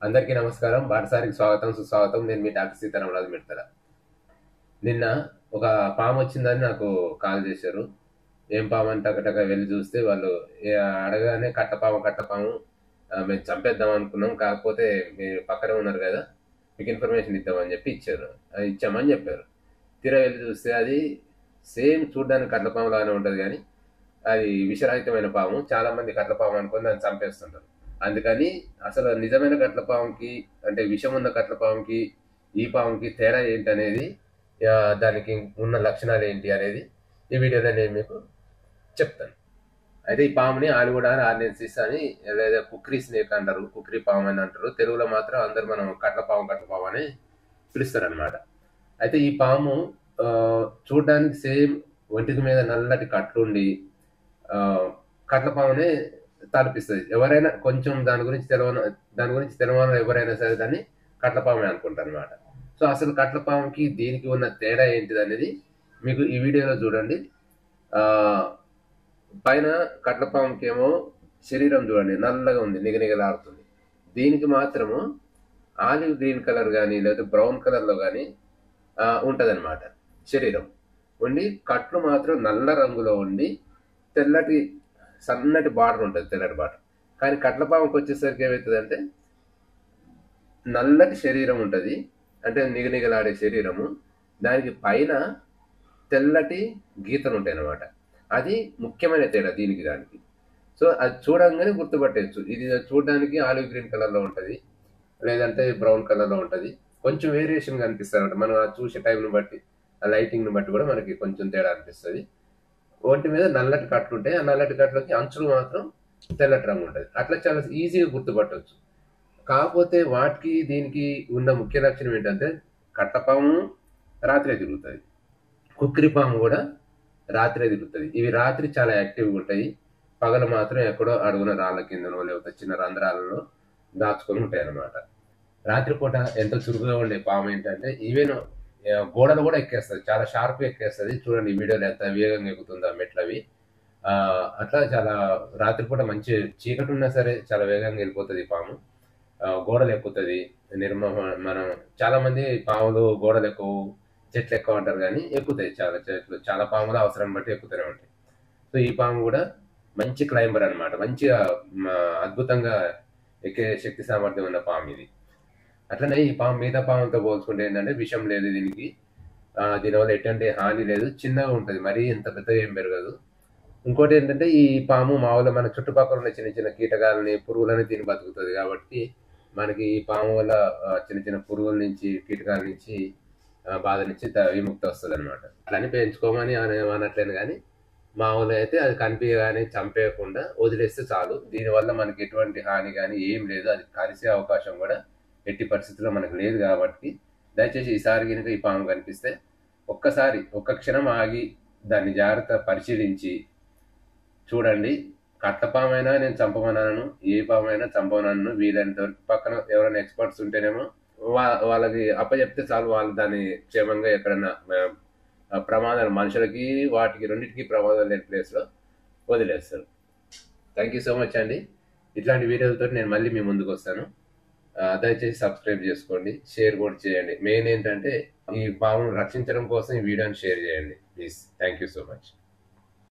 అందరికీ నమస్కారం. బాటసారికి స్వాగతం, సుస్వాగతం. నేను మీ డాక్టర్ సీతారామరాజు మిడతల. నిన్న ఒక పాము వచ్చిందని నాకు కాల్ చేశారు. ఏం పాము అని టకటక వెళ్ళి చూస్తే వాళ్ళు అడగానే కట్టపాము మేము చంపేద్దాం అనుకున్నాం. కాకపోతే మీరు పక్కనే ఉన్నారు కదా, మీకు ఇన్ఫర్మేషన్ ఇద్దామని చెప్పి ఇచ్చారు. అది ఇచ్చామని చెప్పారు. తీరా వెళ్ళి చూస్తే అది సేమ్ చూడడానికి కట్లపాము లాగానే ఉంటుంది, కానీ అది విషరహితమైన పాము. చాలా మంది కట్లపాము అనుకొని దాన్ని చంపేస్తుంటారు. అందుకని అసలు నిజమైన కట్లపాముకి, అంటే విషం ఉన్న కట్లపాముకి ఈ పాముకి తేడా ఏంటి అనేది, దానికి ఉన్న లక్షణాలు ఏంటి అనేది ఈ వీడియోలో నేను మీకు చెప్తాను. అయితే ఈ పాముని ఆలిగూడ ఆర్నియన్సిస్ అని, లేదా కుక్రీ స్నేక్ అంటారు, కుక్రీ పాము అని అంటారు. తెలుగులో మాత్రం అందరు మనం కట్లపాము అని పిలుస్తారు అనమాట. అయితే ఈ పాము చూడడానికి సేమ్ ఒంటికి మీద నల్లటి కట్లుండి కట్లపామునే తలపిస్తుంది. ఎవరైనా కొంచెం దాని గురించి తెలవని ఎవరైనా సరే దాన్ని కట్లపామే అనుకుంటారు అనమాట. సో అసలు కట్లపాముకి దీనికి ఉన్న తేడా ఏంటిది అనేది మీకు ఈ వీడియోలో చూడండి. పైన కట్లపాముకి ఏమో శరీరం చూడండి, నల్లగా ఉంది, నిగనిగలాడుతుంది. దీనికి మాత్రము ఆలివ్ గ్రీన్ కలర్ కానీ లేదా బ్రౌన్ కలర్లో కానీ ఉంటుందన్నమాట శరీరం. ఉండి కట్లు మాత్రం నల్ల రంగులో ఉండి తెల్లటి సన్నటి బార్డర్ ఉంటుంది, తెల్లటి బార్డర్. కానీ కట్లపాముకి వచ్చేసరికి ఏమవుతుందంటే నల్లటి శరీరం ఉంటుంది, అంటే నిగనిగలాడే శరీరము. దానికి పైన తెల్లటి గీతలు ఉంటాయి అన్నమాట. అది ముఖ్యమైన తేడా దీనికి దానికి. సో అది చూడంగానే గుర్తుపట్టేయచ్చు, ఇది చూడడానికి ఆలివ్ గ్రీన్ కలర్లో ఉంటుంది, లేదంటే బ్రౌన్ కలర్లో ఉంటుంది. కొంచెం వేరియేషన్ కనిపిస్తుంది అనమాట. మనం చూసే టైంని బట్టి, ఆ లైటింగ్ని బట్టి కూడా మనకి కొంచెం తేడా అనిపిస్తుంది. ఒంటి మీద నల్లటి కట్లు ఉంటాయి, ఆ నల్లటి కట్లకి అంచులు మాత్రం తెల్లటి రంగు ఉంటుంది. అట్లా చాలా ఈజీగా గుర్తుపట్టవచ్చు. కాకపోతే వాటికి దీనికి ఉన్న ముఖ్య లక్షణం ఏంటంటే కట్టపాము రాత్రే తిరుగుతుంది, కుక్కిరిపాము కూడా రాత్రే తిరుగుతుంది. ఇవి రాత్రి చాలా యాక్టివ్గా ఉంటాయి, పగలు మాత్రం ఎక్కడో అడుగున రాళ్ళ కిందనో లేకపోతే చిన్న రంధ్రాలలో దాచుకొని ఉంటాయి అన్నమాట. రాత్రిపూట ఎంతో చురుకుగా ఉండే పాము ఏంటంటే ఈవెన్ గోడలు కూడా ఎక్కేస్తుంది, చాలా షార్ప్గా ఎక్కేస్తుంది. చూడండి ఈ వీడియోలో ఎంత వేగంగా ఎక్కుతుందో మెట్లవి. అట్లా చాలా రాత్రిపూట మంచి చీకటి ఉన్నా సరే చాలా వేగంగా వెళ్ళిపోతుంది ఈ పాము. గోడలు ఎక్కుతుంది, మనం చాలా మంది పాములు గోడలు ఎక్కువ, చెట్లు ఎక్కువ అంటారు, కానీ ఎక్కుతాయి చాలా చెట్లు. చాలా పాములు అవసరం బట్టి ఎక్కుతూనే ఉంటాయి. సో ఈ పాము కూడా మంచి క్లైంబర్ అనమాట. మంచిగా అద్భుతంగా ఎక్కే శక్తి సామర్థ్యం ఉన్న పాము ఇది. అట్లనే ఈ పాము మిగతా పాములతో పోల్చుకుంటే ఏంటంటే విషం లేదు దీనికి. దీనివల్ల ఎటువంటి హాని లేదు, చిన్నగా ఉంటుంది, మరీ ఇంత పెద్దగా ఏం పెరగదు. ఇంకోటి ఏంటంటే ఈ పాము మామూలుగా మన చుట్టుపక్కల ఉన్న చిన్న చిన్న కీటకాలని, పురుగులని తిని బతుకుతుంది. కాబట్టి మనకి ఈ పాము వల్ల చిన్న చిన్న పురుగుల నుంచి, కీటకాల నుంచి, బాధ నుంచి విముక్తి వస్తుంది అనమాట. అట్లని పెంచుకోమని అనట్లేదు, కానీ మామూలుగా అయితే అది కనిపించగానే చంపేయకుండా వదిలేస్తే చాలు. దీనివల్ల మనకి ఎటువంటి హాని కానీ ఏం లేదు. అది కలిసే అవకాశం కూడా ఎట్టి పరిస్థితుల్లో మనకు లేదు. కాబట్టి దయచేసి ఈసారి కనుక ఈ పాము కనిపిస్తే ఒక్క క్షణం ఆగి దాన్ని జాగ్రత్త పరిశీలించి చూడండి. కట్టపామైనా నేను చంపమన్నాను, ఏ పామైనా చంపమన్నాను. వీలైనంత వరకు పక్కన ఎవరైనా ఎక్స్పర్ట్స్ ఉంటేనేమో వాళ్ళకి అప్పచెప్తే చాలు, వాళ్ళు దాన్ని క్షేమంగా ఎక్కడన్నా ప్రమాదాలు, మనుషులకి వాటికి రెండింటికి ప్రమాదాలు లేని ప్లేస్లో వదిలేస్తారు. థ్యాంక్ యూ సో మచ్ అండి. ఇట్లాంటి వీడియోలతో నేను మళ్ళీ మీ ముందుకు వస్తాను. దయచేసి సబ్స్క్రైబ్ చేసుకోండి, షేర్ కూడా చేయండి. మెయిన్ ఏంటంటే ఈ పామును రక్షించడం కోసం ఈ వీడియోని షేర్ చేయండి please. Thank you so much.